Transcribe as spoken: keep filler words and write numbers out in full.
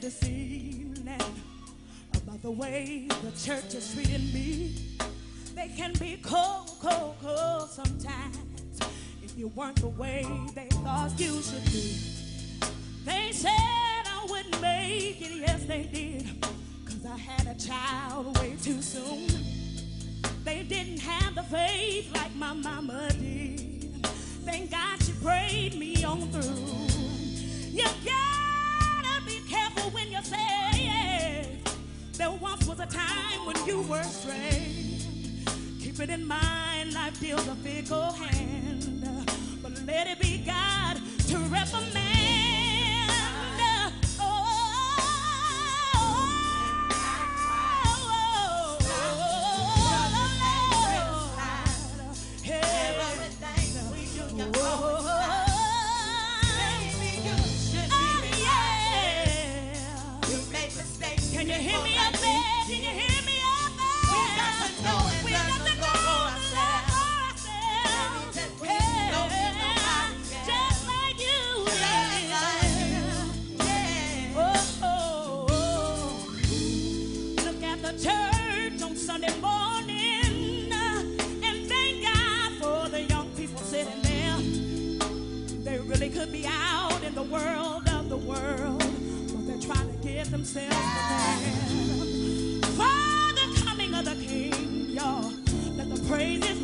this evening about the way the church is treating me. They can be cold, cold, cold sometimes if you weren't the way they thought you should be. They said I wouldn't make it, yes they did, 'cause I had a child way too soon. They didn't have the faith like my mama did. Thank God she prayed me on through. You gotta be careful when you say there once was a time when you were straight. Keep it in mind, life deals a fickle hand, but let it be God to reprimand. Can you hear me up there? Can you hear me up there? We got to know and we got to know ourselves. Yeah. Just like you. Yeah. Oh, oh, oh. Look at the church on Sunday morning and thank God for the young people sitting there. They really could be out in the world of the world, but they're trying to get themselves prepared for the coming of the King, y'all. Let the praises